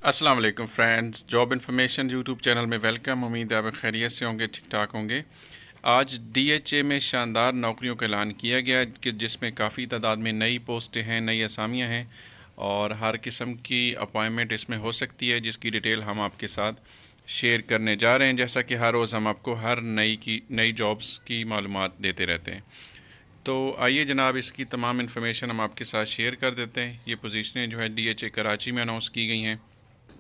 अस्सलाम वालेकुम friends, job information YouTube channel में वेलकम। उम्मीद है आप खैरियत से होंगे, ठीक ठाक होंगे। आज DHA में शानदार नौकरियों का ऐलान किया गया कि जिसमें काफ़ी तादाद में नई पोस्टें हैं, नई असामियाँ हैं और हर किस्म की अपॉइंटमेंट इसमें हो सकती है, जिसकी डिटेल हम आपके साथ शेयर करने जा रहे हैं। जैसा कि हर रोज़ हम आपको हर नई जॉब्स की मालूमात देते रहते हैं। तो आइए जनाब, इसकी तमाम इन्फॉर्मेशन हम आपके साथ शेयर कर देते हैं। ये पोजीशनें जो है DHA कराची में अनाउंस की गई हैं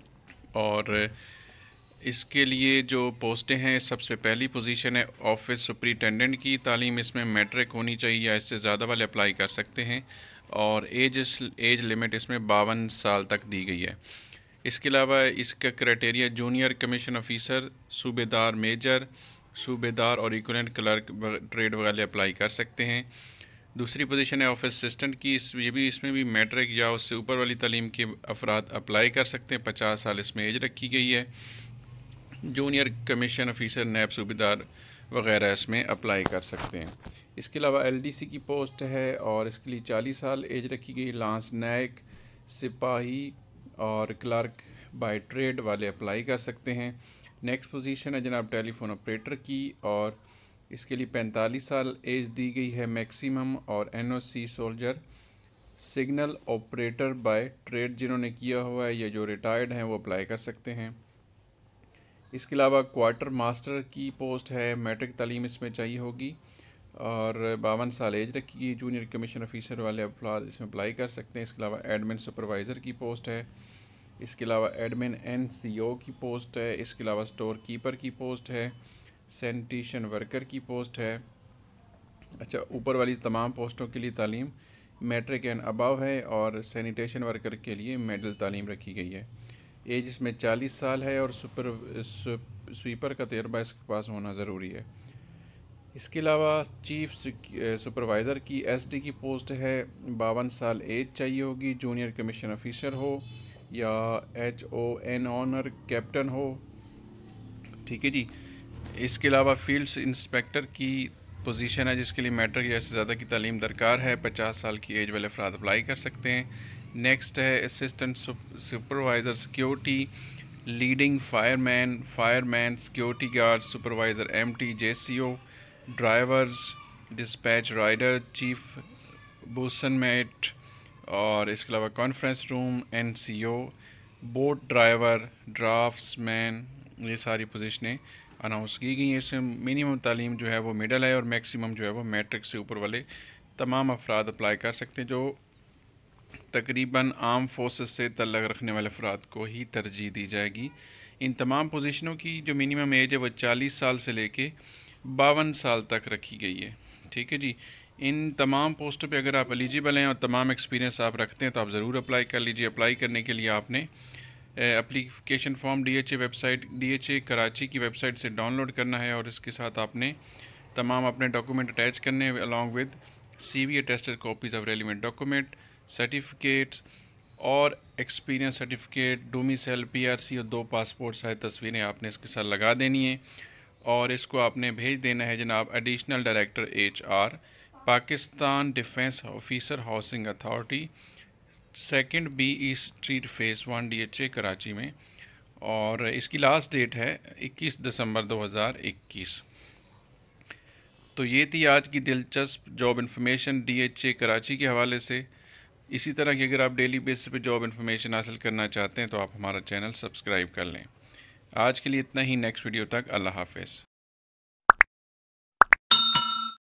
और इसके लिए जो पोस्टें हैं, सबसे पहली पोजीशन है ऑफिस सुपरिटेंडेंट की। तालीम इसमें मैट्रिक होनी चाहिए या इससे ज़्यादा वाले अप्लाई कर सकते हैं और एज लिमिट इसमें 52 साल तक दी गई है। इसके अलावा इसका क्राइटेरिया जूनियर कमीशन ऑफिसर, सूबेदार मेजर, सूबेदार और इक्विवेलेंट क्लर्क ट्रेड वाले अप्लाई कर सकते हैं। दूसरी पोजीशन है ऑफिस असिस्टेंट की। इसमें भी मैट्रिक या उससे ऊपर वाली तालीम के अफराद अप्लाई कर सकते हैं। 50 साल इसमें एज रखी गई है। जूनियर कमीशन ऑफिसर, नैब सूबेदार वगैरह इसमें अप्लाई कर सकते हैं। इसके अलावा LDC की पोस्ट है और इसके लिए 40 साल एज रखी गई। लांस नायक, सिपाही और क्लर्क बाय ट्रेड वाले अप्लाई कर सकते हैं। नेक्स्ट पोजीशन है जनाब टेलीफोन ऑपरेटर की और इसके लिए 45 साल एज दी गई है मैक्सिमम। और NOC soldier, signal operator by trade जिन्होंने किया हुआ है या जो रिटायर्ड हैं वो अप्लाई कर सकते हैं। इसके अलावा क्वार्टर मास्टर की पोस्ट है, मैट्रिक तालीम इसमें चाहिए होगी और 52 साल एज रखी गई। जूनियर कमीशन ऑफिसर वाले अफराद इसमें अप्लाई कर सकते हैं। इसके अलावा एडमिन सुपरवाइज़र की पोस्ट है। इसके अलावा एडमिन NCO की पोस्ट है। इसके अलावा स्टोर कीपर की पोस्ट है। सैनिटेशन वर्कर की पोस्ट है। अच्छा, ऊपर वाली तमाम पोस्टों के लिए तालीम मैट्रिक एंड अबव है और सैनिटेशन वर्कर के लिए मेडल तालीम रखी गई है। एज इसमें 40 साल है और स्वीपर का तजर्बा इसके पास होना ज़रूरी है। इसके अलावा चीफ सुपरवाइज़र की SD की पोस्ट है। 52 साल एज चाहिए होगी। जूनियर कमीशन ऑफिसर हो या HON ऑनर कैप्टन हो, ठीक है जी। इसके अलावा फील्ड इंस्पेक्टर की पोजीशन है जिसके लिए मैट्रिक या इससे ज़्यादा की तालीम दरकार है। 50 साल की एज वाले अफराद अप्लाई कर सकते हैं। नेक्स्ट है assistant supervisor security, leading fireman, security guard, supervisor MT, JCO, drivers, dispatch rider, chief boatswain mate और इसके अलावा conference room NCO, boat driver, draftsman, ये सारी पोजीशनें अनाउंस की गई हैं। इसमें मिनिमम तालीम जो है वो मिडल है और मैक्सिमम जो है वो मैट्रिक से ऊपर वाले तमाम अफराद अप्लाई कर सकते हैं। जो तकरीबन आर्म फोर्सेस से तल्लुक़ रखने वाले अफराद को ही तरजीह दी जाएगी। इन तमाम पोजीशनों की जो मिनिमम एज है वो 40 साल से लेके 52 साल तक रखी गई है, ठीक है जी। इन तमाम पोस्टों पे अगर आप एलिजिबल हैं और तमाम एक्सपीरियंस आप रखते हैं तो आप ज़रूर अप्लाई कर लीजिए। अप्लाई करने के लिए आपने एप्लीकेशन फॉर्म DHA कराची की वेबसाइट से डाउनलोड करना है और इसके साथ आपने तमाम अपने डॉक्यूमेंट अटैच करने हैं along with CV attested copies of relevant document, certificates और एक्सपीरियंस सर्टिफिकेट, डोमिसाइल PRC और 2 पासपोर्ट साइज तस्वीरें आपने इसके साथ लगा देनी है और इसको आपने भेज देना है जनाब additional director HR, Pakistan defence officer housing authority, 2 BE street phase 1 DHA Karachi में। और इसकी लास्ट डेट है 21 दिसंबर 2021। तो ये थी आज की दिलचस्प जॉब इन्फॉर्मेशन DHA कराची के हवाले से। इसी तरह की अगर आप डेली बेसिस पे जॉब इन्फॉर्मेशन हासिल करना चाहते हैं तो आप हमारा चैनल सब्सक्राइब कर लें। आज के लिए इतना ही। नेक्स्ट वीडियो तक अल्लाह हाफ़िज़।